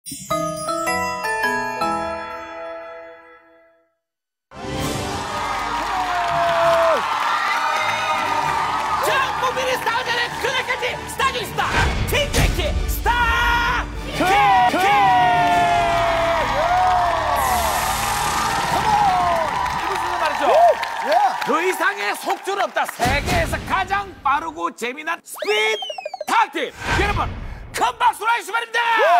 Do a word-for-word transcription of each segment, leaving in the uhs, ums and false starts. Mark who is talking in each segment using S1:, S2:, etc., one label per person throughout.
S1: 자, 국민이 스타전의 그날까지 스타 중 스타 틴케이키 스타 K! 이것은 말이죠. 그 이상의 속줄 없다. 세계에서 가장 빠르고 재미난 스피드 탁팀. 여러분, 큰 박수로 해주시기 바랍니다.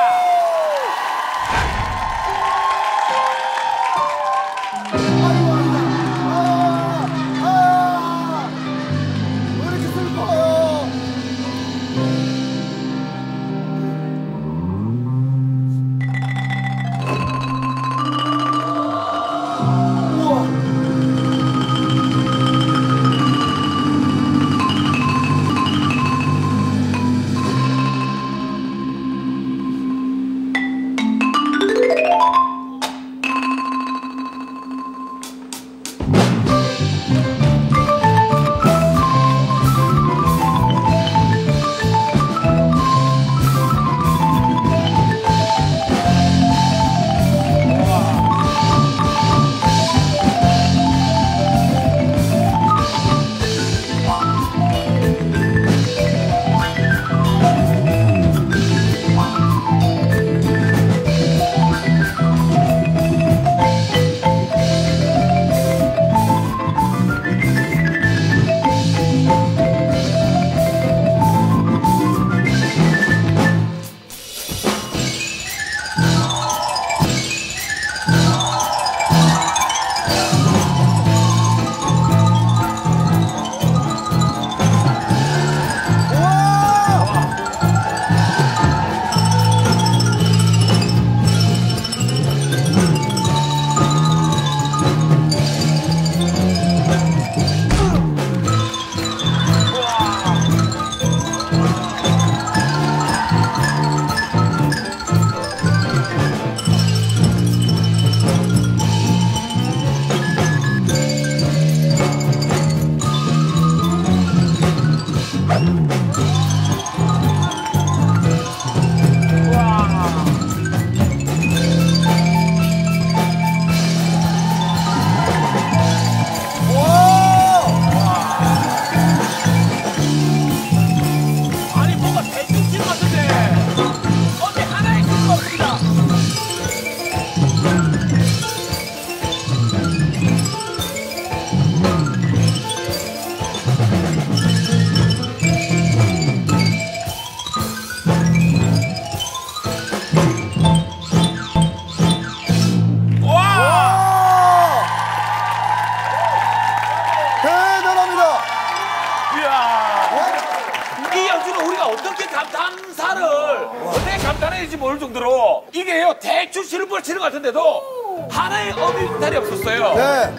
S1: 모를 정도로 이게요 대충 실을 치는 것 같은데도 하나의 어미탈이 없었어요.
S2: 네.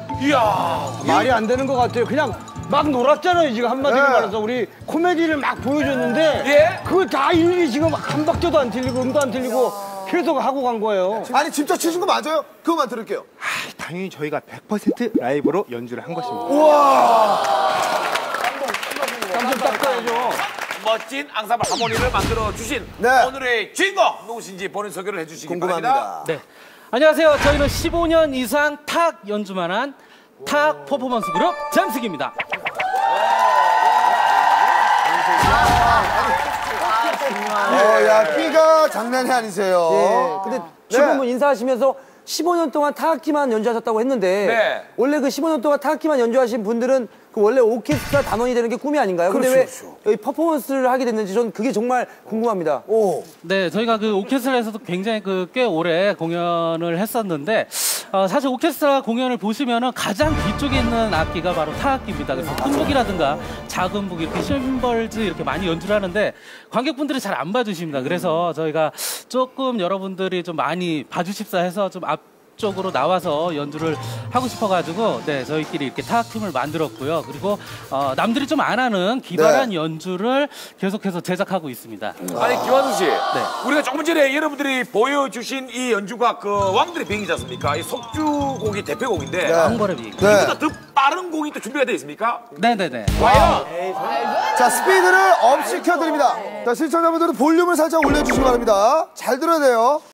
S1: 이야
S3: 말이 안 되는 것 같아요. 그냥 막 놀았잖아요. 지금 한마디로
S2: 네.
S3: 말해서 우리 코미디를 막 보여줬는데
S1: 예?
S3: 그거 다 일일이 지금 한 박자도 안 틀리고 음도 안 틀리고 계속 하고 간 거예요.
S2: 아니 직접 치신 거 맞아요? 그거만 들을게요.
S4: 아, 당연히 저희가 백 퍼센트 라이브로 연주를 한 것입니다.
S2: 우와.
S3: 깜짝 닦아야죠.
S1: 멋진 앙상블 하모니를 만들어 주신
S2: 네.
S1: 오늘의 주인공 누구신지 본인 소개를 해주시기
S2: 궁금합니다.
S1: 바랍니다.
S5: 네, 안녕하세요. 저희는 십오 년 이상 탁 연주만 한 탁 퍼포먼스 그룹 잠식입니다.
S2: 어, 야, 끼가 장난이 아니세요.
S6: 예, 근데 지금은
S2: 네.
S6: 인사하시면서 십오 년 동안 타악기만 연주하셨다고 했는데
S1: 네.
S6: 원래 그 십오 년 동안 타악기만 연주하신 분들은 그 원래 오케스트라 단원이 되는 게 꿈이 아닌가요? 근데 왜
S2: 그렇죠.
S6: 여기 퍼포먼스를 하게 됐는지 전 그게 정말 궁금합니다.
S2: 오.
S5: 네, 저희가 그 오케스트라에서도 굉장히 그 꽤 오래 공연을 했었는데 어, 사실 오케스트라 공연을 보시면은 가장 뒤쪽에 있는 악기가 바로 타악기입니다. 그래서 큰 북이라든가 작은 북 이렇게 심벌즈 이렇게 많이 연주를 하는데 관객분들이 잘 안 봐주십니다. 그래서 저희가 조금 여러분들이 좀 많이 봐주십사 해서 좀 앞. 쪽으로 나와서 연주를 하고 싶어가지고 네 저희끼리 이렇게 타악팀을 만들었고요. 그리고 어, 남들이 좀 안 하는 기발한
S2: 네.
S5: 연주를 계속해서 제작하고 있습니다.
S1: 아니 김환수 씨, 우리가 조금 전에 여러분들이 보여주신 이 연주가 그 왕들의 비행이지 않습니까? 이 속주곡이 대표곡인데
S2: 네.
S5: 왕벌의 비행.
S2: 네.
S1: 이보다 더 다른 곡이 또 준비가 되어 있습니까?
S5: 네네네.
S1: 과연?
S2: 자, 스피드를 업 시켜드립니다. 자, 시청자분들은 볼륨을 살짝 올려주시기 바랍니다. 잘 들어야 돼요.